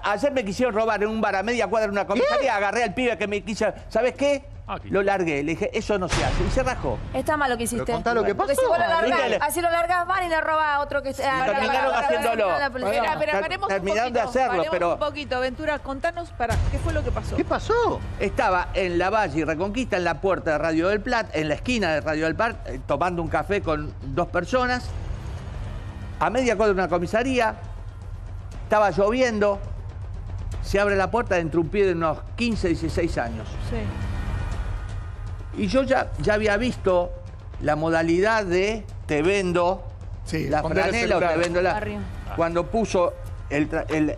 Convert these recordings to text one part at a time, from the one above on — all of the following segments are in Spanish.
ayer me quisieron robar en un bar a media cuadra en una comisaría, agarré al pibe que me quiso... ¿Sabes qué? Lo largué, le dije, eso no se hace. Y se rajó. Está mal lo que hiciste. Pero contá lo que pasó. Porque si vos lo largás, así lo largás, van y le roba a otro que sea. Terminaron haciéndolo. Terminaron de hacerlo, pero... un poquito, Ventura, contanos, ¿qué fue lo que pasó? ¿Qué pasó? Estaba en la Valle y Reconquista, en la puerta de Radio del Plat, en la esquina de Radio del Plat, tomando un café con 2 personas. A media cuadra de una comisaría. Estaba lloviendo. Se abre la puerta, entra un pibe de unos 15, 16 años. Sí. Y yo ya había visto la modalidad de te vendo la franela o te vendo la... Cuando puso el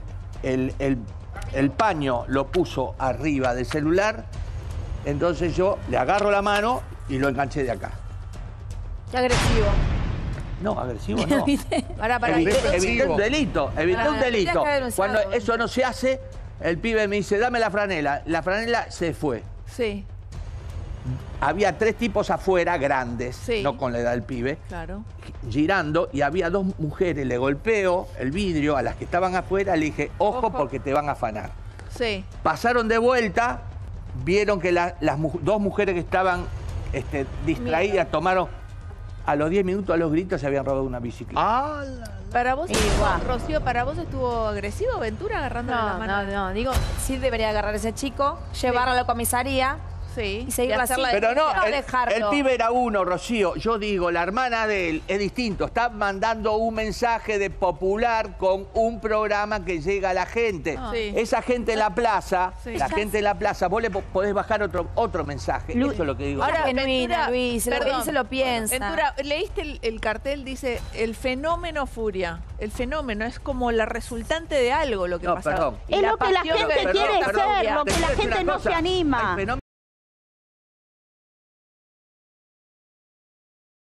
paño, lo puso arriba del celular, entonces yo le agarro la mano y lo enganché de acá. Qué agresivo. No, agresivo no. Evité un delito, evité un delito. Cuando eso no se hace, el pibe me dice, dame la franela. La franela se fue. Sí. Había 3 tipos afuera, grandes, no con la edad del pibe, girando, y había 2 mujeres. Le golpeo el vidrio a las que estaban afuera, le dije, ojo porque te van a afanar. Sí. Pasaron de vuelta, vieron que las 2 mujeres que estaban distraídas tomaron, a los 10 minutos a los gritos se habían robado una bicicleta. ¿Para vos, Rocío, para vos estuvo agresivo Ventura agarrándole la mano? No, digo, sí debería agarrar a ese chico, llevarlo a la comisaría. Y seguir hacerla. Pero no, el pibe era uno, Rocío. Yo digo, la hermana de él es distinto. Está mandando un mensaje de popular con un programa que llega a la gente. Esa gente en la plaza, gente en la plaza, vos le podés bajar otro mensaje. Eso es lo que digo. Ahora, genuina, Luis, perdón, se lo piensa. Ventura, leíste el cartel, dice, el fenómeno Furia. El fenómeno es como la resultante de algo lo que pasa. Es lo que la gente quiere ser, lo que la gente no se anima.